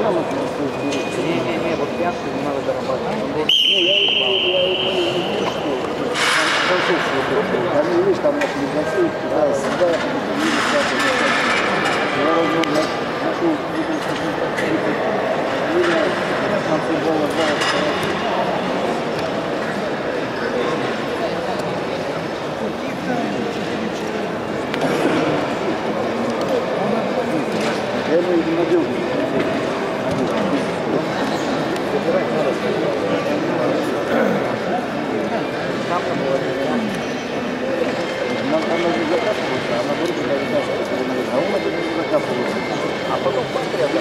Не, вот пятку не надо дорабатывать. Они, видишь, там наши легоции, туда, сюда, я нашел футбола. Я ему не надел. Она не закапывается, она вроде бы закапывается, а он это не закапывается. А потом пострял.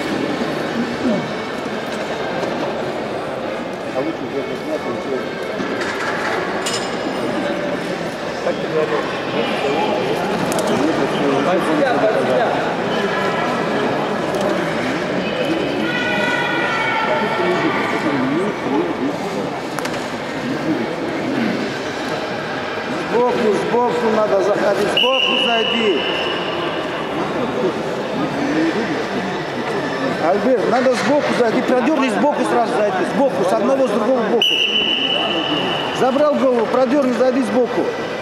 А лучше уже не снять, ничего. Как ты говоришь? Под себя. Сбоку надо заходить, сбоку зайди. Альберт, надо сбоку зайди, продерни сбоку сразу зайди, сбоку, с одного, с другого боку. Забрал голову, продерни, зайди сбоку.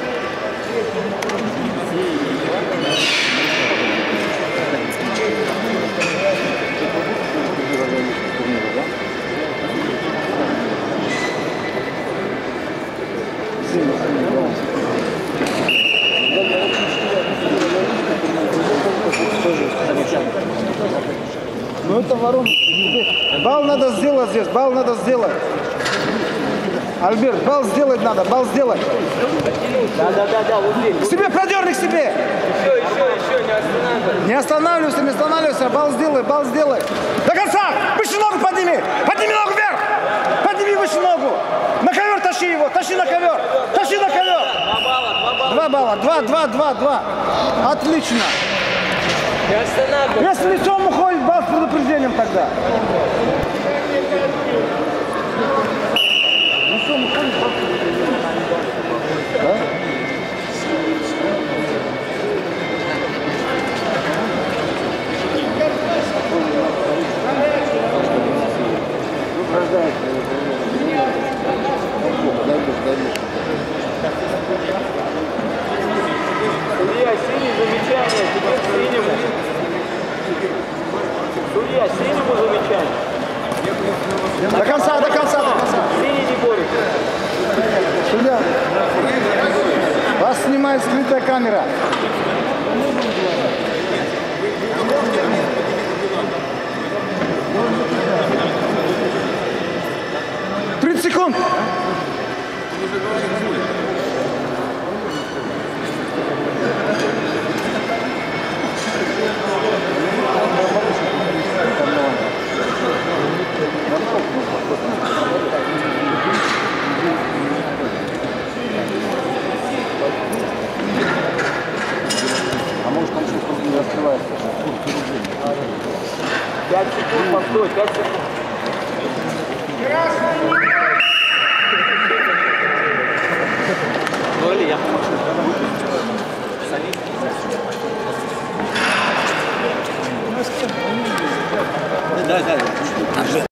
Ну это ворон. Бал надо сделать здесь, бал надо сделать. Альберт, бал сделать надо, бал сделать. Да, вот здесь. К себе продерни, к себе. Еще, не останавливайся. Не останавливайся, бал сделай. До конца, выше ногу подними ногу вверх. Подними выше ногу. На ковер тащи его, тащи на ковер. 2 балла. 2. Отлично. Не останавливайся. Если лицом уходит, бал с предупреждением тогда. Лицом уходит, бал с предупреждением. Да? Судья, синий замечание, теперь к синему. Судья, синему замечание. До конца. Синий не борется. Судья, вас снимает скрытая камера. 30 секунд. А может там что-то не раскрывается? 5 секунд, постой, 5 секунд.